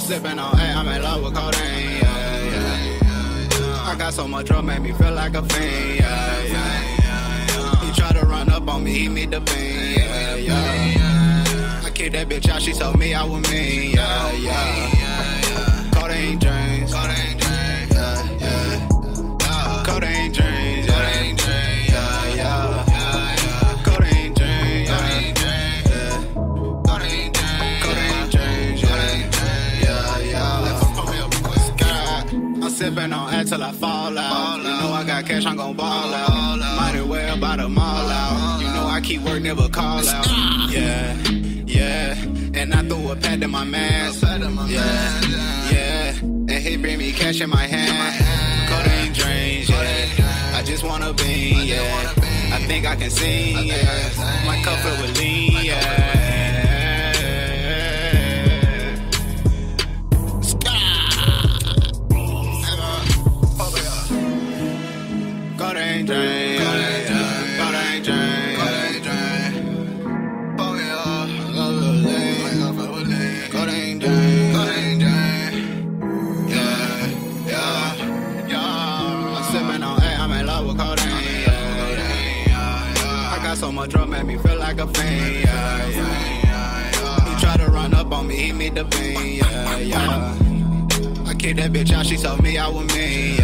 sipping on A, I'm in love with codeine, I got so much drug, make me feel like a fiend, He try to run up on me, he meet the bean, I kicked that bitch out, she told me I was mean, Codeine dreams, codeine dreams, codeine dreams, codeine dreams, codeine dreams, codeine dreams, I'm sipping on A till I fall out. You know I got cash, I'm gon' ball out. Might as well buy them all out. You know I keep work, never call out. Yeah, yeah. And I threw a pad in my mask. Yeah. And he bring me cash in my hand. Codeine dreams, yeah. I just wanna be, yeah. I think I can sing, yeah. My cup filled with lean, yeah. Codeine dreams, codeine dreams, codeine dreams. Oh yeah, codeine dreams, codeine dreams. Yeah. I'm sipping on A, I'm in love with codeine. I got so much drug, make me feel like a fiend. He try to run up on me, he meet the bean. I kicked that bitch out, she told me I was mean.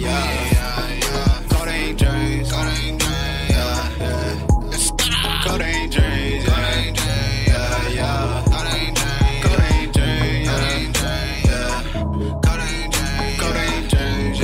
Codeine dreams, codeine dreams, codeine dreams, codeine dreams, codeine dreams, codeine dreams, codeine dreams, codeine dreams,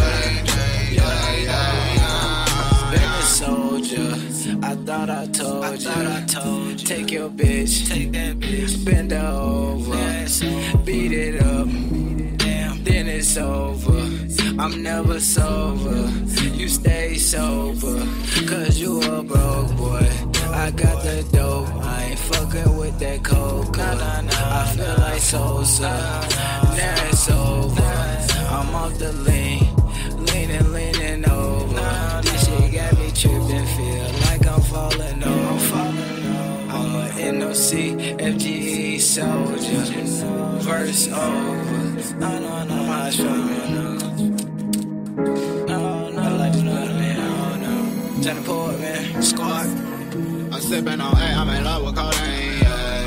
Been a soldier, I thought I told you. Take your bitch, take that bitch, bend her over, beat it up, then it's over. I'm never sober, you stay sober, cause you a broke boy. I got the dope, I ain't fucking with that coke. I feel like Sosa, now it's over. I'm off the lean, leaning over. This shit got me tripping, feel like I'm falling over. I'm a NOC, FGE soldier, verse over. No, I'm not struggling, Johnny Port, man, squad. I'm sipping on A, I'm in love with codeine.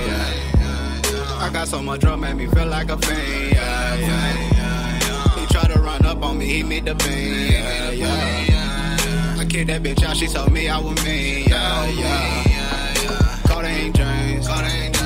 I got so much drug, make me feel like a fiend. He try to run up on me, he meet the bean. I kicked that bitch out, she told me I was mean. Codeine dreams, codeine dreams.